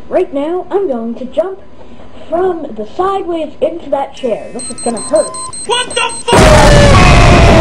Right now, I'm going to jump from the sideways into that chair. This is gonna hurt. What the fuck?